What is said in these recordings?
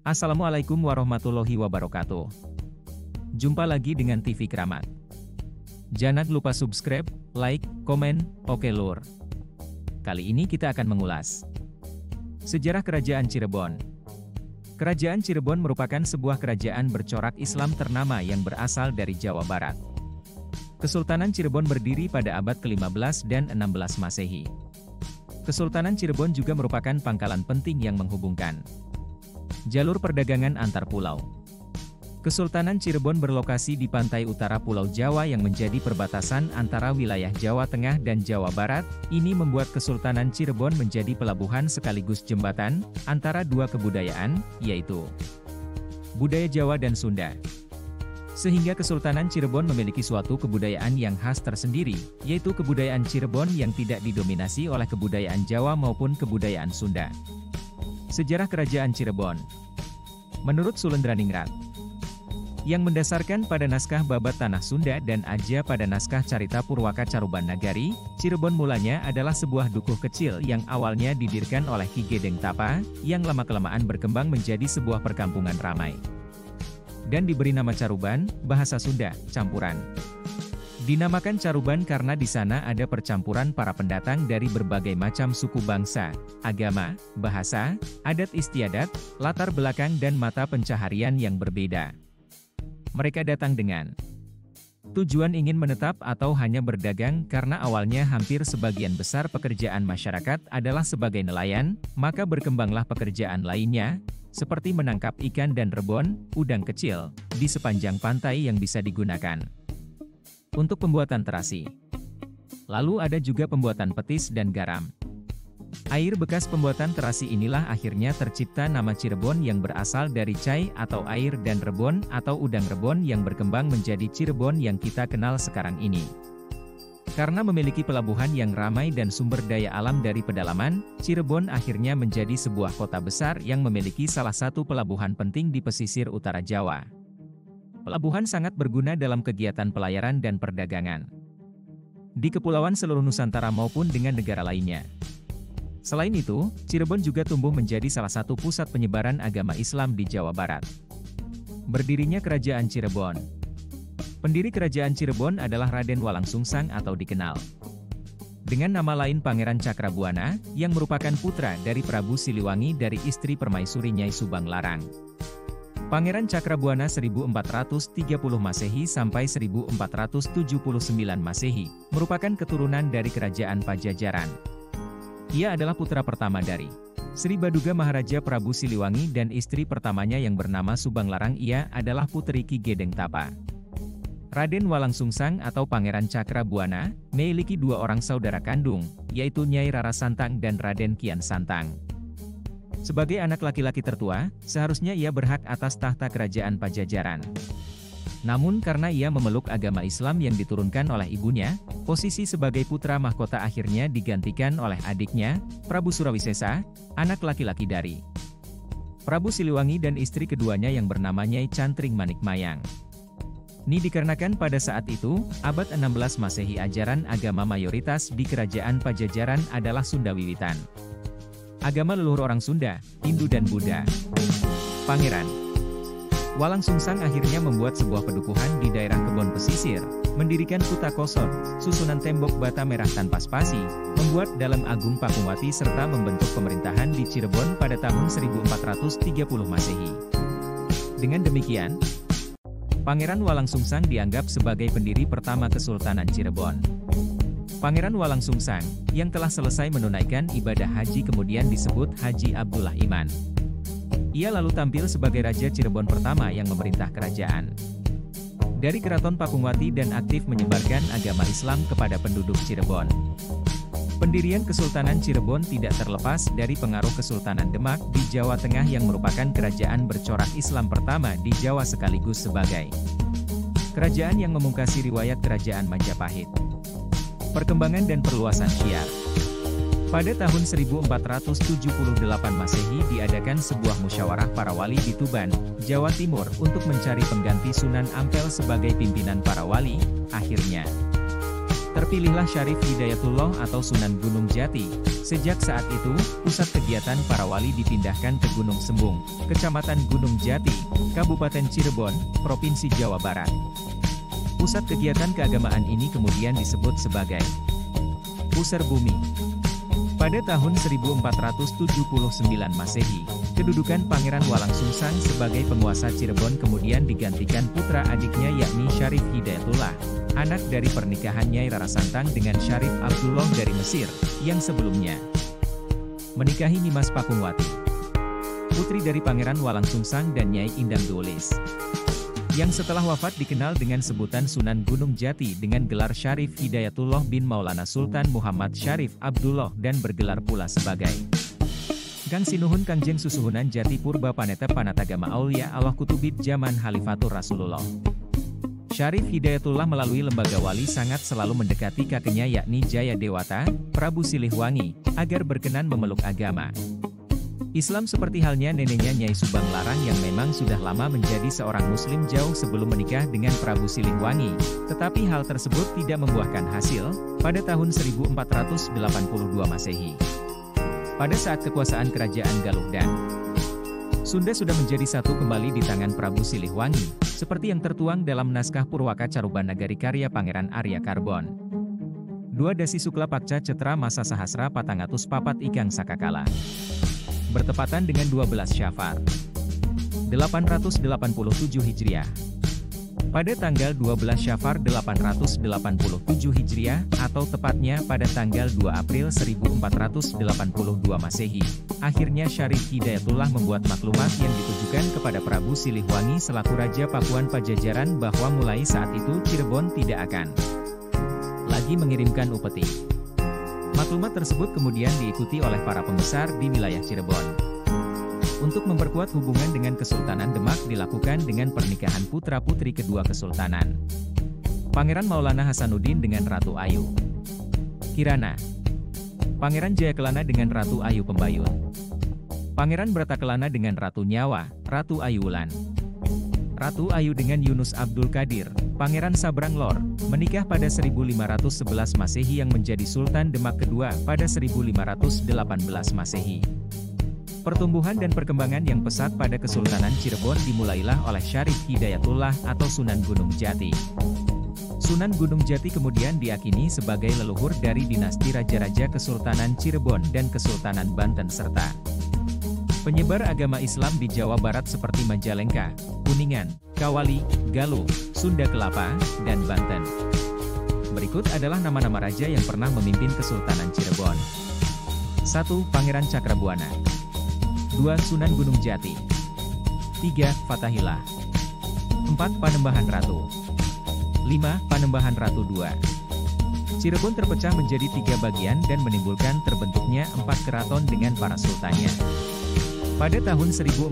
Assalamualaikum warahmatullahi wabarakatuh. Jumpa lagi dengan TV Keramat. Jangan lupa subscribe, like, komen, oke lur. Kali ini kita akan mengulas sejarah Kerajaan Cirebon. Kerajaan Cirebon merupakan sebuah kerajaan bercorak Islam ternama yang berasal dari Jawa Barat. Kesultanan Cirebon berdiri pada abad ke-15 dan 16 Masehi. Kesultanan Cirebon juga merupakan pangkalan penting yang menghubungkan jalur perdagangan antar pulau. Kesultanan Cirebon berlokasi di pantai utara Pulau Jawa yang menjadi perbatasan antara wilayah Jawa Tengah dan Jawa Barat. Ini membuat Kesultanan Cirebon menjadi pelabuhan sekaligus jembatan antara dua kebudayaan, yaitu budaya Jawa dan Sunda. Sehingga Kesultanan Cirebon memiliki suatu kebudayaan yang khas tersendiri, yaitu kebudayaan Cirebon yang tidak didominasi oleh kebudayaan Jawa maupun kebudayaan Sunda. Sejarah Kerajaan Cirebon. Menurut Sulendraningrat, yang mendasarkan pada naskah Babat Tanah Sunda dan Aja pada naskah Carita Purwaka Caruban Nagari, Cirebon mulanya adalah sebuah dukuh kecil yang awalnya didirikan oleh Ki Gedeng Tapa, yang lama-kelamaan berkembang menjadi sebuah perkampungan ramai. Dan diberi nama Caruban, bahasa Sunda, campuran. Dinamakan Caruban karena di sana ada percampuran para pendatang dari berbagai macam suku bangsa, agama, bahasa, adat istiadat, latar belakang dan mata pencaharian yang berbeda. Mereka datang dengan tujuan ingin menetap atau hanya berdagang karena awalnya hampir sebagian besar pekerjaan masyarakat adalah sebagai nelayan, maka berkembanglah pekerjaan lainnya, seperti menangkap ikan dan rebon, udang kecil, di sepanjang pantai yang bisa digunakan untuk pembuatan terasi. Lalu ada juga pembuatan petis dan garam. Air bekas pembuatan terasi inilah akhirnya tercipta nama Cirebon yang berasal dari cai atau air dan rebon atau udang rebon yang berkembang menjadi Cirebon yang kita kenal sekarang ini. Karena memiliki pelabuhan yang ramai dan sumber daya alam dari pedalaman, Cirebon akhirnya menjadi sebuah kota besar yang memiliki salah satu pelabuhan penting di pesisir utara Jawa. Pelabuhan sangat berguna dalam kegiatan pelayaran dan perdagangan di kepulauan seluruh Nusantara maupun dengan negara lainnya. Selain itu, Cirebon juga tumbuh menjadi salah satu pusat penyebaran agama Islam di Jawa Barat. Berdirinya Kerajaan Cirebon. Pendiri Kerajaan Cirebon adalah Raden Walangsungsang atau dikenal dengan nama lain Pangeran Cakrabuana, yang merupakan putra dari Prabu Siliwangi dari istri permaisuri Nyai Subang Larang. Pangeran Cakrabuana 1430 Masehi sampai 1479 Masehi, merupakan keturunan dari Kerajaan Pajajaran. Ia adalah putra pertama dari Sri Baduga Maharaja Prabu Siliwangi dan istri pertamanya yang bernama Subang Larang. Ia adalah putri Ki Gedeng Tapa. Raden Walangsungsang atau Pangeran Cakrabuana, memiliki dua orang saudara kandung, yaitu Nyai Rara Santang dan Raden Kian Santang. Sebagai anak laki-laki tertua, seharusnya ia berhak atas tahta Kerajaan Pajajaran. Namun karena ia memeluk agama Islam yang diturunkan oleh ibunya, posisi sebagai putra mahkota akhirnya digantikan oleh adiknya, Prabu Surawisesa, anak laki-laki dari Prabu Siliwangi dan istri keduanya yang bernama Nyai Cantring Manikmayang. Ini dikarenakan pada saat itu, abad 16 Masehi ajaran agama mayoritas di Kerajaan Pajajaran adalah Sunda Wiwitan. Agama leluhur orang Sunda, Hindu dan Buddha. Pangeran Walangsungsang akhirnya membuat sebuah pedukuhan di daerah kebon pesisir, mendirikan Kuta Kosot, susunan tembok bata merah tanpa spasi, membuat Dalem Agung Pakungwati serta membentuk pemerintahan di Cirebon pada tahun 1430 Masehi. Dengan demikian, Pangeran Walangsungsang dianggap sebagai pendiri pertama Kesultanan Cirebon. Pangeran Walangsungsang, yang telah selesai menunaikan ibadah haji kemudian disebut Haji Abdullah Iman. Ia lalu tampil sebagai Raja Cirebon pertama yang memerintah kerajaan dari Keraton Pakungwati dan aktif menyebarkan agama Islam kepada penduduk Cirebon. Pendirian Kesultanan Cirebon tidak terlepas dari pengaruh Kesultanan Demak di Jawa Tengah yang merupakan kerajaan bercorak Islam pertama di Jawa sekaligus sebagai kerajaan yang memungkasi riwayat Kerajaan Majapahit. Perkembangan dan perluasan syiar. Pada tahun 1478 Masehi diadakan sebuah musyawarah para wali di Tuban, Jawa Timur untuk mencari pengganti Sunan Ampel sebagai pimpinan para wali. Akhirnya, Terpilihlah Syarif Hidayatullah atau Sunan Gunung Jati. Sejak saat itu, pusat kegiatan para wali dipindahkan ke Gunung Sembung, Kecamatan Gunung Jati, Kabupaten Cirebon, Provinsi Jawa Barat. Pusat kegiatan keagamaan ini kemudian disebut sebagai Pusar Bumi. Pada tahun 1479 Masehi, kedudukan Pangeran Walangsungsang sebagai penguasa Cirebon kemudian digantikan putra adiknya yakni Syarif Hidayatullah, anak dari pernikahan Nyai Rara Santang dengan Syarif Abdullah dari Mesir, yang sebelumnya menikahi Nimas Pakungwati, putri dari Pangeran Walangsungsang dan Nyai Indang Dolis, yang setelah wafat dikenal dengan sebutan Sunan Gunung Jati dengan gelar Syarif Hidayatullah bin Maulana Sultan Muhammad Syarif Abdullah dan bergelar pula sebagai Kang Sinuhun Kangjeng Susuhunan Jati Purba Paneta Panatagama Aulia Allah Kutubid Zaman Khalifatur Rasulullah. Syarif Hidayatullah melalui lembaga wali sangat selalu mendekati kakeknya yakni Jaya Dewata, Prabu Silihwangi, agar berkenan memeluk agama Islam seperti halnya neneknya Nyai Subang Larang yang memang sudah lama menjadi seorang muslim jauh sebelum menikah dengan Prabu Silihwangi, tetapi hal tersebut tidak membuahkan hasil, pada tahun 1482 Masehi. Pada saat kekuasaan kerajaan Galuh dan Sunda sudah menjadi satu kembali di tangan Prabu Silihwangi, seperti yang tertuang dalam naskah Purwaka Caruban Nagari karya Pangeran Arya Karbon. 2 Dasi Sukla Pakca Cetra Masa Sahasra Patangatus Papat Ikang Sakakala. Bertepatan dengan 12 Syafar 887 Hijriah. Pada tanggal 12 Syafar 887 Hijriah, atau tepatnya pada tanggal 2 April 1482 Masehi, akhirnya Syarif Hidayatullah membuat maklumat yang ditujukan kepada Prabu Silihwangi selaku Raja Pakuan Pajajaran bahwa mulai saat itu Cirebon tidak akan lagi mengirimkan upeti. Maklumat tersebut kemudian diikuti oleh para pembesar di wilayah Cirebon. Untuk memperkuat hubungan dengan Kesultanan Demak dilakukan dengan pernikahan putra-putri kedua kesultanan. Pangeran Maulana Hasanuddin dengan Ratu Ayu Kirana. Pangeran Jayakelana dengan Ratu Ayu Pembayun. Pangeran Bratakelana dengan Ratu Nyawa, Ratu Ayu Wulan. Ratu Ayu dengan Yunus Abdul Qadir, Pangeran Sabrang Lor, menikah pada 1511 Masehi yang menjadi Sultan Demak kedua pada 1518 Masehi. Pertumbuhan dan perkembangan yang pesat pada Kesultanan Cirebon dimulailah oleh Syarif Hidayatullah atau Sunan Gunung Jati. Sunan Gunung Jati kemudian diakini sebagai leluhur dari dinasti Raja-Raja Kesultanan Cirebon dan Kesultanan Banten serta penyebar agama Islam di Jawa Barat seperti Majalengka, Kuningan, Kawali, Galuh, Sunda Kelapa, dan Banten. Berikut adalah nama-nama raja yang pernah memimpin Kesultanan Cirebon. 1. Pangeran Cakrabuana. 2. Sunan Gunung Jati. 3. Fatahillah. 4. Panembahan Ratu. 5. Panembahan Ratu II. Cirebon terpecah menjadi 3 bagian dan menimbulkan terbentuknya 4 keraton dengan para sultannya. Pada tahun 1479,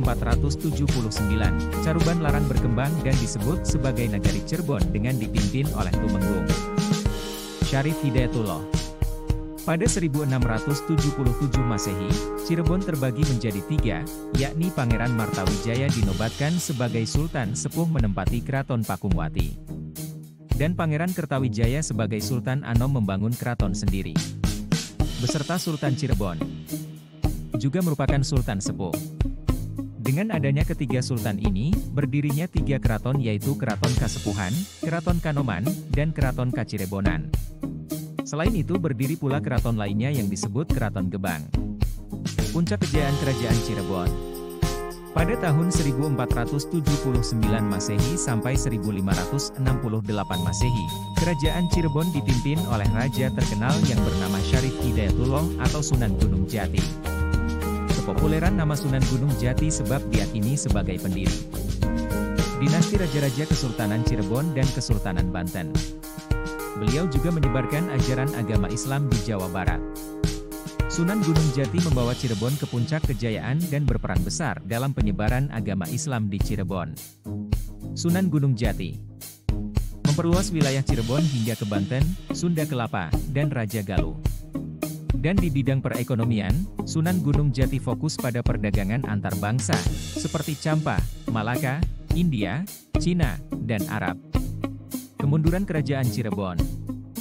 Caruban Larang berkembang dan disebut sebagai Nagari Cirebon dengan dipimpin oleh Tumenggung Syarif Hidayatullah. Pada 1677 Masehi, Cirebon terbagi menjadi 3, yakni Pangeran Martawijaya dinobatkan sebagai Sultan Sepuh menempati Keraton Pakungwati. Dan Pangeran Kertawijaya sebagai Sultan Anom membangun keraton sendiri. Beserta Sultan Cirebon. Juga merupakan Sultan Sepuh. Dengan adanya ketiga sultan ini, berdirinya 3 keraton yaitu Keraton Kasepuhan, Keraton Kanoman, dan Keraton Kacirebonan. Selain itu berdiri pula keraton lainnya yang disebut Keraton Gebang. Puncak kejayaan Kerajaan Cirebon. Pada tahun 1479 Masehi sampai 1568 Masehi, Kerajaan Cirebon dipimpin oleh raja terkenal yang bernama Syarif Hidayatullah atau Sunan Gunung Jati. Kepopuleran nama Sunan Gunung Jati sebab diyakini sebagai pendiri dinasti Raja-Raja Kesultanan Cirebon dan Kesultanan Banten. Beliau juga menyebarkan ajaran agama Islam di Jawa Barat. Sunan Gunung Jati membawa Cirebon ke puncak kejayaan dan berperan besar dalam penyebaran agama Islam di Cirebon. Sunan Gunung Jati memperluas wilayah Cirebon hingga ke Banten, Sunda Kelapa, dan Raja Galuh. Dan di bidang perekonomian, Sunan Gunung Jati fokus pada perdagangan antar bangsa, seperti Champa, Malaka, India, Cina, dan Arab. Kemunduran Kerajaan Cirebon.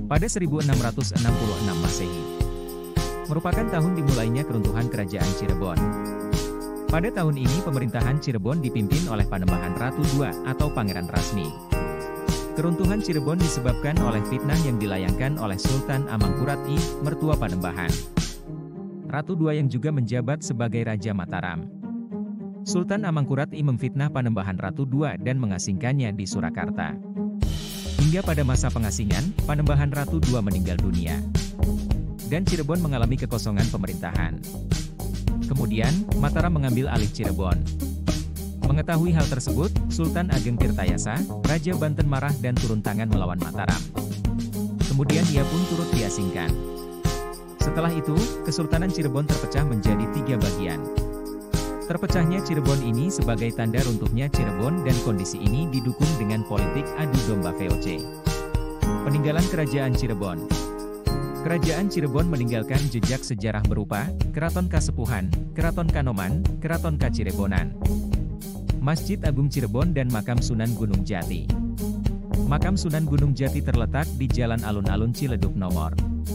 pada 1666 Masehi. Merupakan tahun dimulainya keruntuhan Kerajaan Cirebon. Pada tahun ini pemerintahan Cirebon dipimpin oleh Panembahan Ratu II atau Pangeran Rasmi. Keruntuhan Cirebon disebabkan oleh fitnah yang dilayangkan oleh Sultan Amangkurat I, mertua Panembahan Ratu II yang juga menjabat sebagai Raja Mataram. Sultan Amangkurat I memfitnah Panembahan Ratu II dan mengasingkannya di Surakarta. Hingga pada masa pengasingan, Panembahan Ratu II meninggal dunia. Dan Cirebon mengalami kekosongan pemerintahan. Kemudian, Mataram mengambil alih Cirebon. Mengetahui hal tersebut, Sultan Ageng Tirtayasa, Raja Banten marah dan turun tangan melawan Mataram. Kemudian ia pun turut diasingkan. Setelah itu, Kesultanan Cirebon terpecah menjadi 3 bagian. Terpecahnya Cirebon ini sebagai tanda runtuhnya Cirebon dan kondisi ini didukung dengan politik adu domba VOC. Peninggalan Kerajaan Cirebon. Kerajaan Cirebon meninggalkan jejak sejarah berupa Keraton Kasepuhan, Keraton Kanoman, Keraton Kacirebonan, Masjid Agung Cirebon dan Makam Sunan Gunung Jati. Makam Sunan Gunung Jati terletak di Jalan Alun-Alun Ciledug nomor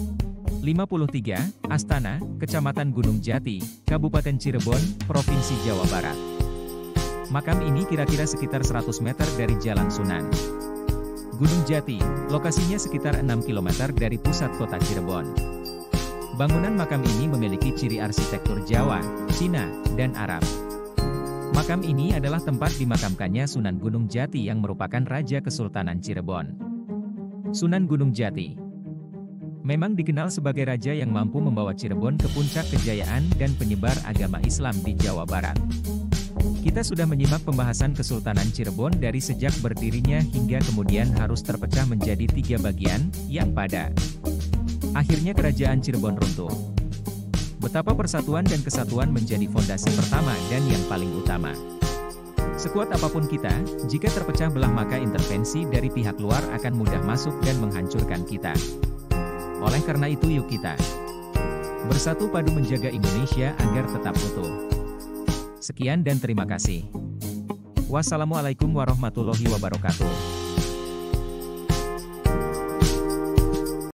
53, Astana, Kecamatan Gunung Jati, Kabupaten Cirebon, Provinsi Jawa Barat. Makam ini kira-kira sekitar 100 meter dari Jalan Sunan Gunung Jati, lokasinya sekitar 6 km dari pusat kota Cirebon. Bangunan makam ini memiliki ciri arsitektur Jawa, Cina, dan Arab. Makam ini adalah tempat dimakamkannya Sunan Gunung Jati yang merupakan Raja Kesultanan Cirebon. Sunan Gunung Jati memang dikenal sebagai raja yang mampu membawa Cirebon ke puncak kejayaan dan penyebar agama Islam di Jawa Barat. Kita sudah menyimak pembahasan Kesultanan Cirebon dari sejak berdirinya hingga kemudian harus terpecah menjadi 3 bagian, yang pada akhirnya Kerajaan Cirebon runtuh. Betapa persatuan dan kesatuan menjadi fondasi pertama dan yang paling utama. Sekuat apapun kita, jika terpecah belah maka intervensi dari pihak luar akan mudah masuk dan menghancurkan kita. Oleh karena itu yuk kita bersatu padu menjaga Indonesia agar tetap utuh. Sekian dan terima kasih. Wassalamualaikum warahmatullahi wabarakatuh.